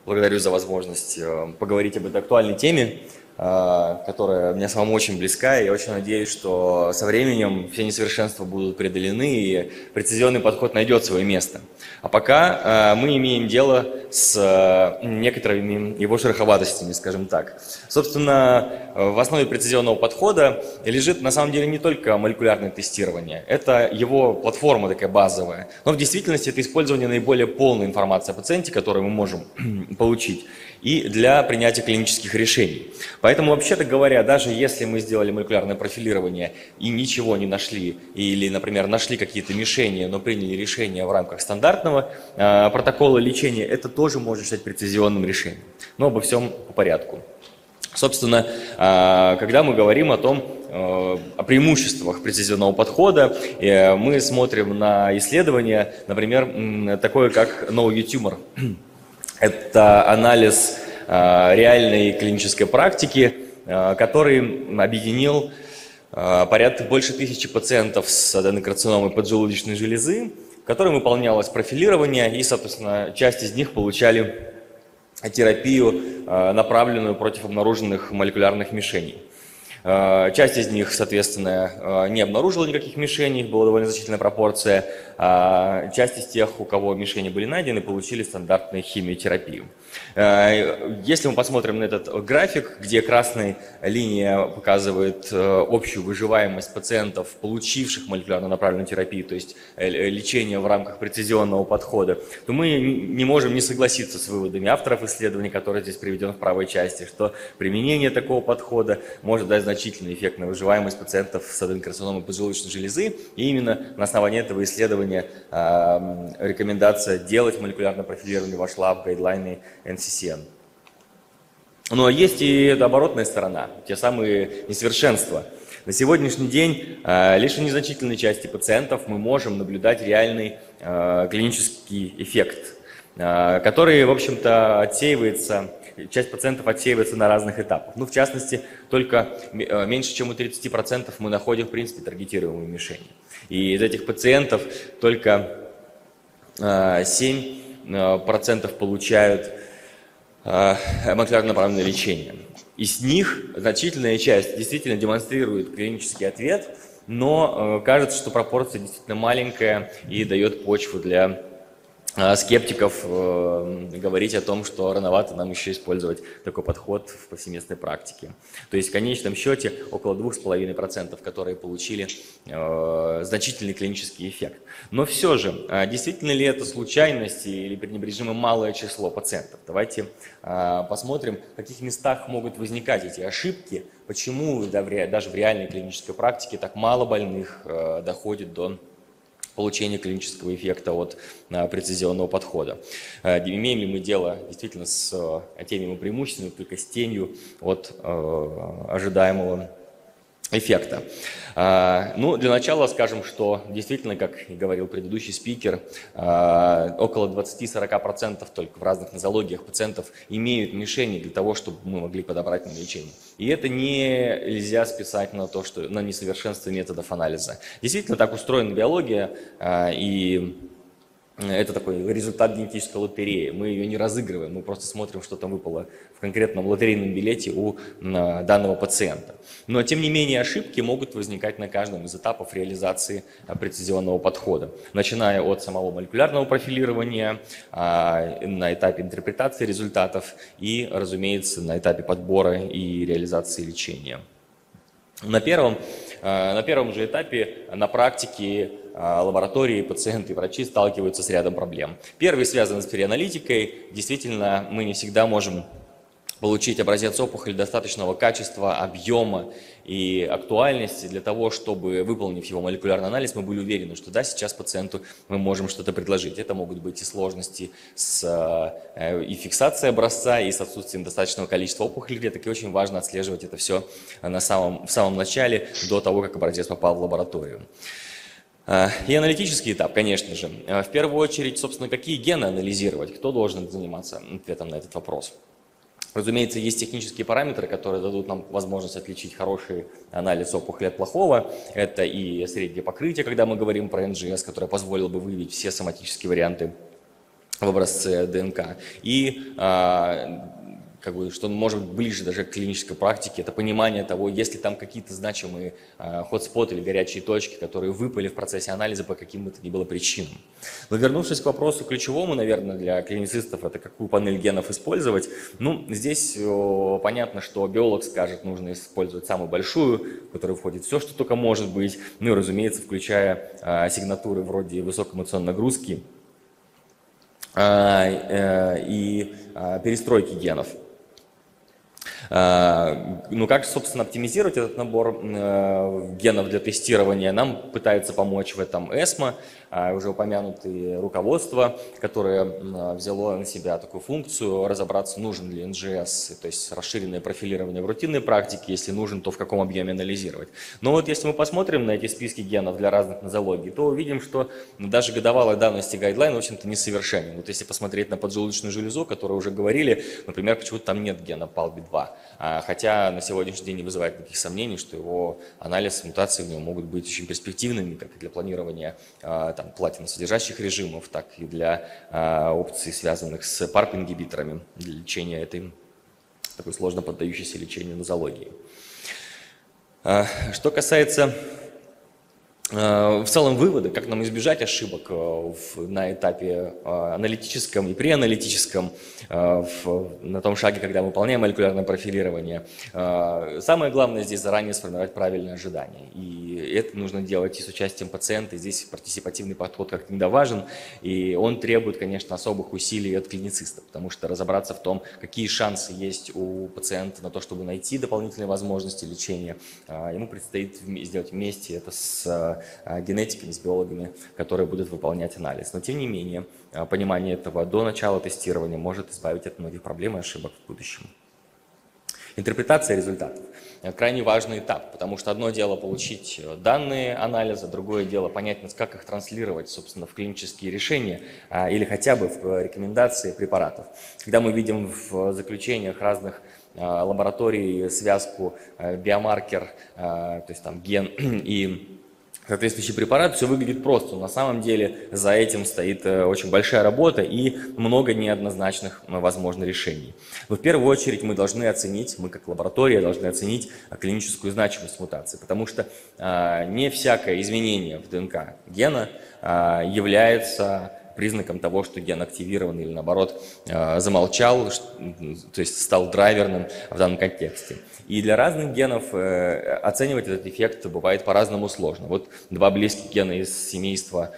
Благодарю за возможность поговорить об этой актуальной теме, которая мне самому очень близка, и я очень надеюсь, что со временем все несовершенства будут преодолены, и прецизионный подход найдет свое место. А пока мы имеем дело с некоторыми его шероховатостями, скажем так. Собственно, в основе прецизионного подхода лежит на самом деле не только молекулярное тестирование, это его платформа такая базовая, но в действительности это использование наиболее полной информации о пациенте, которую мы можем получить, и для принятия клинических решений. Поэтому, вообще-то говоря, даже если мы сделали молекулярное профилирование и ничего не нашли, или, например, нашли какие-то мишени, но приняли решение в рамках стандартного протокола лечения, это тоже может стать прецизионным решением. Но обо всем по порядку. Собственно, когда мы говорим о преимуществах прецизионного подхода, мы смотрим на исследования, например, такое как Know Your Tumor. Это анализ реальной клинической практики, который объединил порядка больше 1000 пациентов с аденокарциномой поджелудочной железы, которым выполнялось профилирование, и, соответственно, часть из них получали терапию, направленную против обнаруженных молекулярных мишеней. Часть из них, соответственно, не обнаружила никаких мишеней, была довольно значительная пропорция. Часть из тех, у кого мишени были найдены, получили стандартную химиотерапию. Если мы посмотрим на этот график, где красная линия показывает общую выживаемость пациентов, получивших молекулярно направленную терапию, то есть лечение в рамках прецизионного подхода, то мы не можем не согласиться с выводами авторов исследований, которые здесь приведен в правой части, что применение такого подхода может дать значительный эффект на выживаемость пациентов с аденокарциномой поджелудочной железы, и именно на основании этого исследования рекомендация делать молекулярное профилирование вошла в гайдлайны NCCN. Но есть и оборотная сторона, те самые несовершенства. На сегодняшний день лишь у незначительной части пациентов мы можем наблюдать реальный клинический эффект, который, в общем-то, отсеивается. Часть пациентов отсеивается на разных этапах. Ну, в частности, только меньше чем у 30% мы находим, в принципе, таргетируемые мишени. И из этих пациентов только 7% получают молекулярно направленное лечение. Из них значительная часть действительно демонстрирует клинический ответ, но кажется, что пропорция действительно маленькая и дает почву для скептиков говорить о том, что рановато нам еще использовать такой подход в повсеместной практике. То есть в конечном счете около 2,5%, которые получили значительный клинический эффект. Но все же, действительно ли это случайность или пренебрежимо малое число пациентов? Давайте посмотрим, в каких местах могут возникать эти ошибки, почему даже в реальной клинической практике так мало больных доходит до получения клинического эффекта от прецизионного подхода. Имеем ли мы дело действительно с теми преимуществами, только с тенью от ожидаемого эффекта? Ну, для начала скажем, что действительно, как и говорил предыдущий спикер, около 20-40% только в разных нозологиях пациентов имеют мишени для того, чтобы мы могли подобрать на лечение. И это нельзя списать на то, что на несовершенство методов анализа. Действительно, так устроена биология, и это такой результат генетической лотереи. Мы ее не разыгрываем, мы просто смотрим, что там выпало в конкретном лотерейном билете у данного пациента. Но, тем не менее, ошибки могут возникать на каждом из этапов реализации прецизионного подхода. Начиная от самого молекулярного профилирования, на этапе интерпретации результатов и, разумеется, на этапе подбора и реализации лечения. На первом же этапе на практике лаборатории, пациенты и врачи сталкиваются с рядом проблем. Первый связан с перианалитикой. Действительно, мы не всегда можем получить образец опухоли достаточного качества, объема и актуальности для того, чтобы, выполнив его молекулярный анализ, мы были уверены, что да, сейчас пациенту мы можем что-то предложить. Это могут быть и сложности с и фиксацией образца, и с отсутствием достаточного количества опухолей, где так и очень важно отслеживать это все в самом начале, до того, как образец попал в лабораторию. И аналитический этап, конечно же. В первую очередь, собственно, какие гены анализировать, кто должен заниматься ответом на этот вопрос. Разумеется, есть технические параметры, которые дадут нам возможность отличить хороший анализ опухоли от плохого. Это и среднее покрытие, когда мы говорим про НЖС, которое позволило бы выявить все соматические варианты в образце ДНК. И как бы, что может быть ближе даже к клинической практике, это понимание того, есть ли там какие-то значимые хотспоты или горячие точки, которые выпали в процессе анализа по каким бы то ни было причинам. Но вернувшись к вопросу ключевому, наверное, для клиницистов, это какую панель генов использовать, ну, здесь понятно, что биолог скажет, нужно использовать самую большую, в которую входит все, что только может быть, ну и, разумеется, включая сигнатуры вроде высокоэмоционной нагрузки и перестройки генов. Ну, как, собственно, оптимизировать этот набор генов для тестирования, нам пытается помочь в этом ESMO, уже упомянутое руководство, которое взяло на себя такую функцию, разобраться, нужен ли NGS, то есть расширенное профилирование в рутинной практике, если нужен, то в каком объеме анализировать. Но вот если мы посмотрим на эти списки генов для разных нозологий, то увидим, что даже годовалой давности гайдлайн, в общем-то, несовершенен. Вот если посмотреть на поджелудочную железу, о которой уже говорили, например, почему-то там нет гена PALB2, хотя на сегодняшний день не вызывает никаких сомнений, что его анализ, мутации в нем могут быть очень перспективными, как и для планирования платиносодержащих режимов, так и для опций, связанных с PARP-ингибиторами для лечения этой такой сложно поддающейся лечению нозологии. Что касается в целом выводы, как нам избежать ошибок на этапе аналитическом и преаналитическом, на том шаге, когда мы выполняем молекулярное профилирование. Самое главное здесь заранее сформировать правильные ожидания. И это нужно делать и с участием пациента. Здесь партисипативный подход как никогда важен. И он требует, конечно, особых усилий от клинициста, потому что разобраться в том, какие шансы есть у пациента на то, чтобы найти дополнительные возможности лечения, ему предстоит сделать вместе это с генетиками, с биологами, которые будут выполнять анализ. Но тем не менее, понимание этого до начала тестирования может избавить от многих проблем и ошибок в будущем. Интерпретация результатов – крайне важный этап, потому что одно дело получить данные анализа, другое дело понять, как их транслировать, собственно, в клинические решения или хотя бы в рекомендации препаратов. Когда мы видим в заключениях разных лабораторий связку биомаркер, то есть там ген и соответствующий препарат, все выглядит просто. На самом деле за этим стоит очень большая работа и много неоднозначных, возможно, решений. Но в первую очередь мы должны оценить, мы как лаборатория должны оценить клиническую значимость мутации, потому что не всякое изменение в ДНК гена является признаком того, что ген активирован или наоборот замолчал, то есть стал драйверным в данном контексте. И для разных генов оценивать этот эффект бывает по-разному сложно. Вот два близких гена из семейства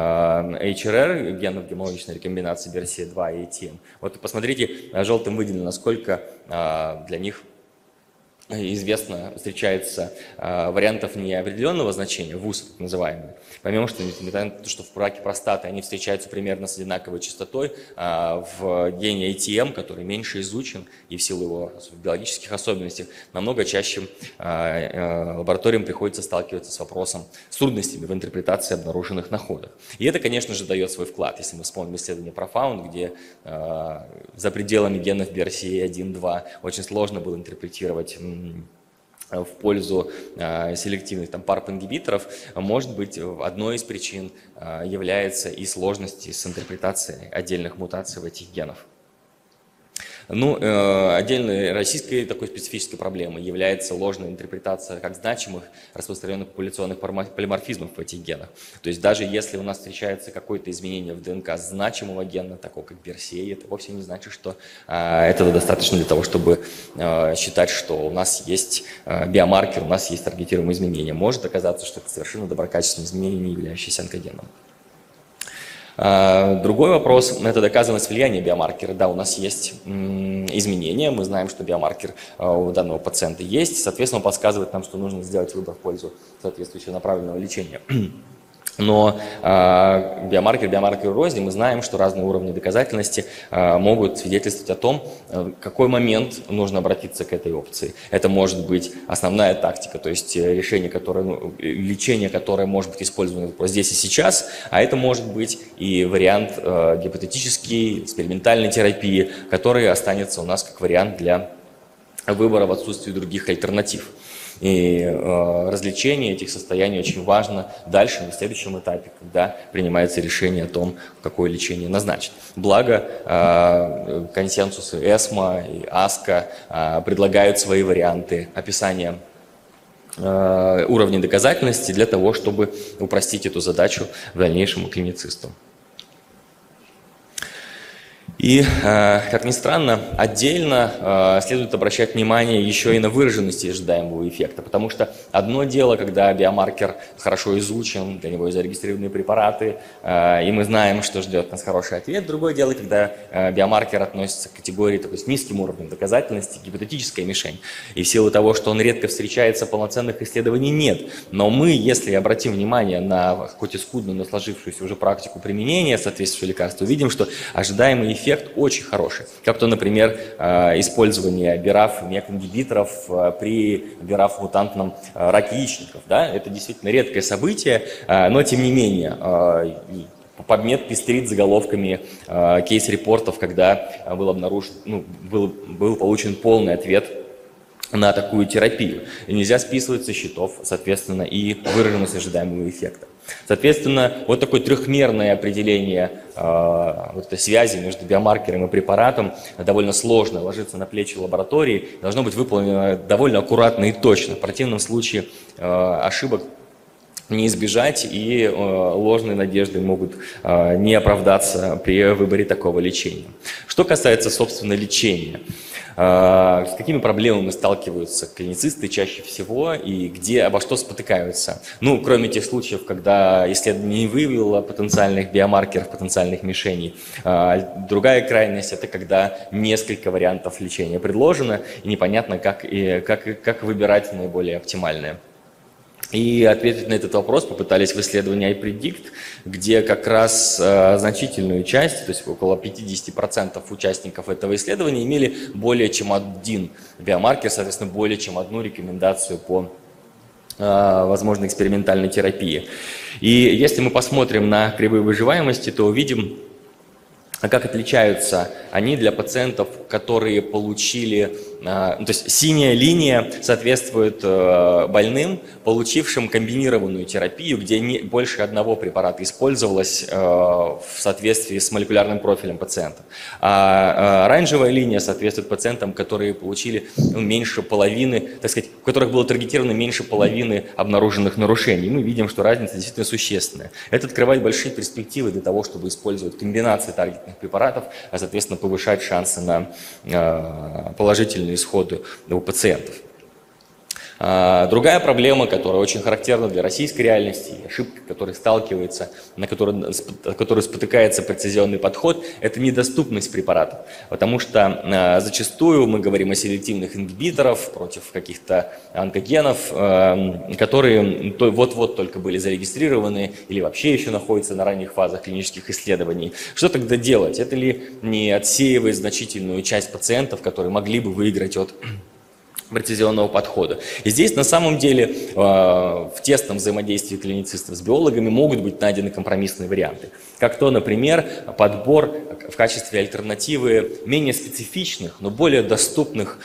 HRR, генов гомологичной рекомбинации BRCA2 и ATM. Вот посмотрите, желтым выделено, насколько для них известно, встречается вариантов неопределенного значения, ВУС так называемые. Помимо что, несмотря на то, что в раке простаты они встречаются примерно с одинаковой частотой, в гене ATM, который меньше изучен и в силу его биологических особенностей, намного чаще лабораториям приходится сталкиваться с вопросом, с трудностями в интерпретации обнаруженных находок. И это, конечно же, дает свой вклад. Если мы вспомним исследование Profound, где за пределами генов BRCA1-2 очень сложно было интерпретировать в пользу селективных PARP-ингибиторов, может быть, одной из причин является и сложности с интерпретацией отдельных мутаций в этих генах. Ну, отдельной российской такой специфической проблемой является ложная интерпретация как значимых распространенных популяционных полиморфизмов в этих генах. То есть даже если у нас встречается какое-то изменение в ДНК значимого гена, такого как BRCA, это вовсе не значит, что этого достаточно для того, чтобы считать, что у нас есть биомаркер, у нас есть таргетируемые изменения. Может оказаться, что это совершенно доброкачественное изменение, не являющееся онкогеном. Другой вопрос – это доказанность влияния биомаркера. Да, у нас есть изменения, мы знаем, что биомаркер у данного пациента есть, соответственно, он подсказывает нам, что нужно сделать выбор в пользу соответствующего направленного лечения. Но биомаркер рознь, мы знаем, что разные уровни доказательности могут свидетельствовать о том, в какой момент нужно обратиться к этой опции. Это может быть основная тактика, то есть лечение, которое может быть использовано здесь и сейчас, а это может быть и вариант гипотетический, экспериментальной терапии, который останется у нас как вариант для выбора в отсутствии других альтернатив. И развлечение этих состояний очень важно дальше, на следующем этапе, когда принимается решение о том, какое лечение назначить. Благо, консенсусы ЭСМО и АСКО предлагают свои варианты описания уровня доказательности для того, чтобы упростить эту задачу дальнейшему клиницисту. И, как ни странно, отдельно следует обращать внимание еще и на выраженность ожидаемого эффекта, потому что одно дело, когда биомаркер хорошо изучен, для него зарегистрированы препараты, и мы знаем, что ждет нас хороший ответ. Другое дело, когда биомаркер относится к категории такой с низким уровнем доказательности, гипотетическая мишень, и в силу того, что он редко встречается, полноценных исследований нет. Но мы, если обратим внимание на хоть и скудную, но сложившуюся уже практику применения соответствующего лекарства, увидим, что ожидаемый эффект очень хороший. Как то, например, использование BRAF, MEK-ингибиторов при BRAF-мутантном раке яичников. Да? Это действительно редкое событие, но тем не менее PubMed пестрит заголовками кейс-репортов, когда был получен полный ответ на такую терапию. И нельзя списывать со счетов, соответственно, и выраженность ожидаемого эффекта. Соответственно, вот такое трехмерное определение вот этой связи между биомаркером и препаратом довольно сложно ложится на плечи лаборатории, должно быть выполнено довольно аккуратно и точно. В противном случае ошибок не избежать, и ложные надежды могут не оправдаться при выборе такого лечения. Что касается, собственно, лечения, с какими проблемами сталкиваются клиницисты чаще всего и обо что спотыкаются? Ну, кроме тех случаев, когда исследование не выявило потенциальных биомаркеров, потенциальных мишеней. Другая крайность – это когда несколько вариантов лечения предложено, и непонятно, как выбирать наиболее оптимальное. И ответить на этот вопрос попытались в исследовании iPredict, где как раз значительную часть, то есть около 50% участников этого исследования имели более чем один биомаркер, соответственно, более чем одну рекомендацию по возможной экспериментальной терапии. И если мы посмотрим на кривые выживаемости, то увидим, как отличаются они для пациентов, которые получили, то есть синяя линия соответствует больным, получившим комбинированную терапию, где больше одного препарата использовалось в соответствии с молекулярным профилем пациента. А оранжевая линия соответствует пациентам, которые получили меньше половины, так сказать, у которых было таргетировано меньше половины обнаруженных нарушений. Мы видим, что разница действительно существенная. Это открывает большие перспективы для того, чтобы использовать комбинации таргетных препаратов, а соответственно повышать шансы на положительные исходы у пациентов. Другая проблема, которая очень характерна для российской реальности, ошибка, с которой сталкивается, на которую спотыкается прецизионный подход, это недоступность препаратов. Потому что зачастую мы говорим о селективных ингибиторах против каких-то онкогенов, которые вот-вот только были зарегистрированы или вообще еще находятся на ранних фазах клинических исследований. Что тогда делать? Это ли не отсеивает значительную часть пациентов, которые могли бы выиграть от прецизионного подхода? И здесь на самом деле в тесном взаимодействии клиницистов с биологами могут быть найдены компромиссные варианты. Как то, например, подбор в качестве альтернативы менее специфичных, но более доступных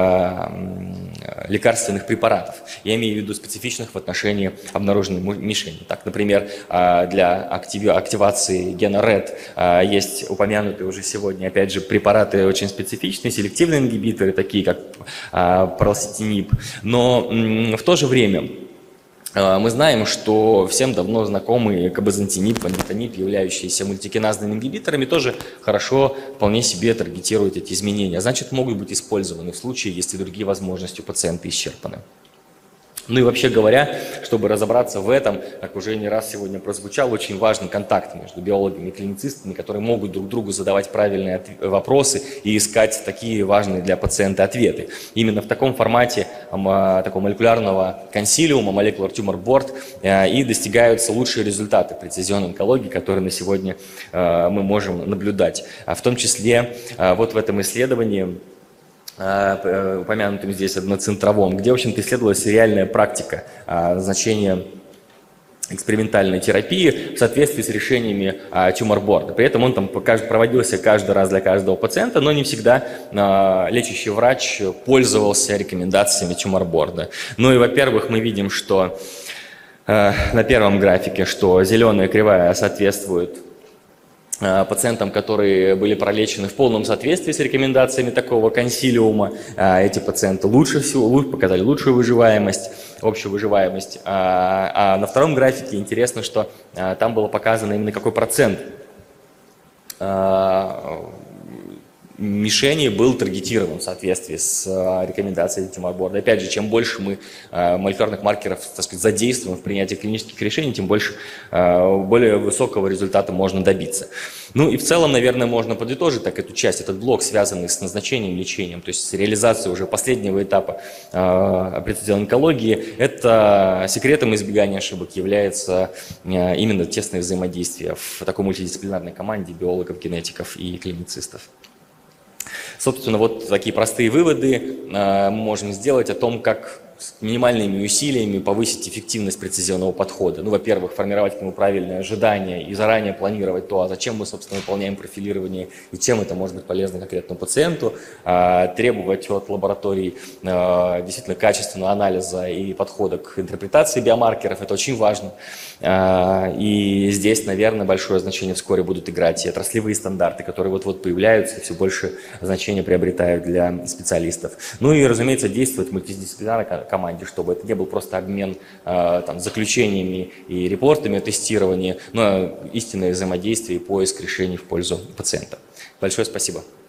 лекарственных препаратов. Я имею в виду специфичных в отношении обнаруженной мишени. Так, например, для активации гена RET есть упомянутые уже сегодня, опять же, препараты очень специфичные, селективные ингибиторы, такие как пралсетинип. Но в то же время мы знаем, что всем давно знакомые кабазантинип, панитонип, являющиеся мультикиназными ингибиторами, тоже хорошо, вполне себе таргетируют эти изменения. Значит, могут быть использованы в случае, если другие возможности у пациента исчерпаны. Ну и вообще говоря, чтобы разобраться в этом, как уже не раз сегодня прозвучал, очень важный контакт между биологами и клиницистами, которые могут друг другу задавать правильные вопросы и искать такие важные для пациента ответы. Именно в таком формате такого молекулярного консилиума, Molecular Tumor Board, и достигаются лучшие результаты прецизионной онкологии, которые на сегодня мы можем наблюдать. В том числе вот в этом исследовании, упомянутым здесь одноцентровом, где, в общем-то, исследовалась реальная практика значения экспериментальной терапии в соответствии с решениями тюмор-борда. При этом он там проводился каждый раз для каждого пациента, но не всегда лечащий врач пользовался рекомендациями тюмор-борда. Ну и, во-первых, мы видим, что на первом графике, что зеленая кривая соответствует пациентам, которые были пролечены в полном соответствии с рекомендациями такого консилиума. Эти пациенты лучше всего показали лучшую выживаемость, общую выживаемость. А на втором графике интересно, что там было показано именно какой процент мишени был таргетирован в соответствии с рекомендациями тюмор-борда. Опять же, чем больше мы молекулярных маркеров, так сказать, задействуем в принятии клинических решений, тем больше более высокого результата можно добиться. Ну и в целом, наверное, можно подытожить так эту часть, этот блок, связанный с назначением лечением, то есть с реализацией уже последнего этапа прецизионной онкологии. Это секретом избегания ошибок является именно тесное взаимодействие в такой мультидисциплинарной команде биологов, генетиков и клиницистов. Собственно, вот такие простые выводы мы можем сделать о том, как с минимальными усилиями повысить эффективность прецизионного подхода. Ну, во-первых, формировать к нему правильные ожидания и заранее планировать то, а зачем мы, собственно, выполняем профилирование и чем это может быть полезно конкретному пациенту, требовать от лабораторий действительно качественного анализа и подхода к интерпретации биомаркеров, это очень важно. И здесь, наверное, большое значение вскоре будут играть и отраслевые стандарты, которые вот-вот появляются, и все больше значения приобретают для специалистов. Ну и, разумеется, действовать в мультидисциплинарной команде, чтобы это не был просто обмен заключениями и репортами о тестировании, но истинное взаимодействие и поиск решений в пользу пациента. Большое спасибо.